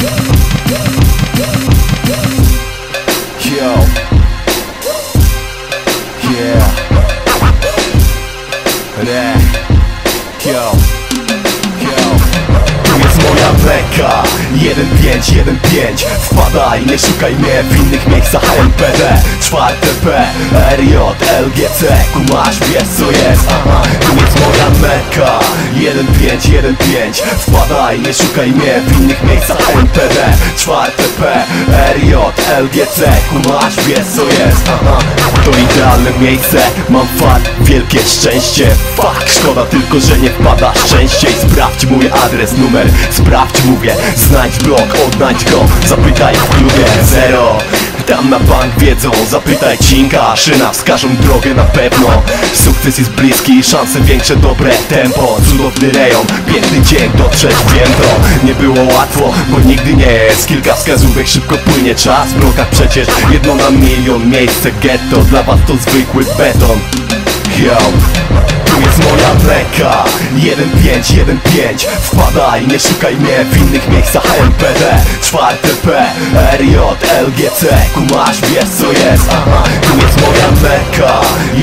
Yo. Yeah. Re. Yo. Tu jest moja beka 1515. Wpadaj, nie szukaj mnie w innych miejscach. MPD, 4P, RJ, LGC. Kumasz, wiesz co jest, aha. Tu jest moja meka 1515. Wpadaj, nie szukaj mnie w innych miejscach. MPD, 4P, RJ, LGC. Kumasz, wiesz co jest, aha. To idealne miejsce, mam fakt, wielkie szczęście. Fuck, szkoda tylko, że nie wpadasz częściej. Sprawdź mój adres, numer, sprawdź, mówię. Znajdź blok, odnajdź go, zapytaj w klubie zero. Tam na bank wiedzą, zapytaj Cinka. Szyna, wskażą drogę na pewno. Sukces jest bliski, szanse większe, dobre tempo. Cudowny rejon, piękny dzień, dotrzeć wiem to. Nie było łatwo, bo nigdy nie jest. Kilka wskazówek, szybko płynie czas. W blokach przecież jedno na milion. Miejsce getto, dla was to zwykły beton. Yo. Tu jest moja beka 1515. Wpadaj, nie szukaj mnie w innych miejscach. MPD, 4P, RJ, LGC. Kumasz, wiesz co jest, aha. Tu jest moja beka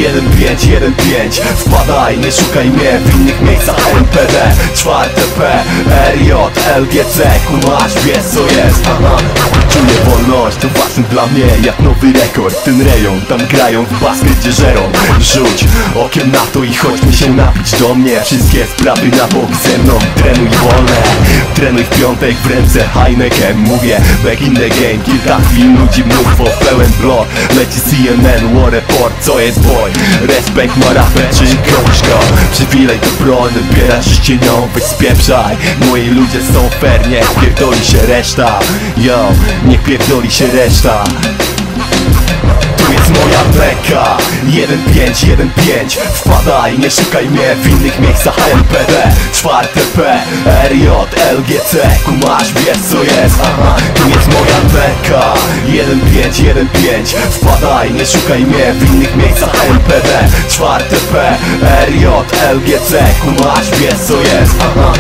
1515. Wpadaj, nie szukaj mnie w innych miejscach. MPD, 4P, RJ, LGC. Kumasz, wiesz co jest, aha. Czuję wolność, to ważne dla mnie jak nowy rekord. Ten rejon, tam grają w basket, gdzie żerą. Rzuć okiem na to i chodź mi się napić do mnie. Wszystkie sprawy na bok ze mną. Trenuj wolne, trenuj w piątek w ręce Heineken. Mówię back in the game, kilka chwil, ludzi mnóstwo, pełen blok. Leci CNN, War Report, co jest boy? Respekt ma rapę, czy kończ go? Przywilej to broń, odbierasz życie nią, weź spieprzaj. Moi ludzie są fair, niech pierdoli się reszta. Yo, niech pierdoli się reszta. Tu jest moja beka 1515. Wpadaj, nie szukaj mnie w innych miejscach. MPD, 4P, RJ, LGC. Kumasz, wiesz co jest, aha. Tu jest moja beka 1515. Wpadaj, nie szukaj mnie w innych miejscach. MPD, 4P, RJ, LGC. Kumasz, wiesz co jest, aha.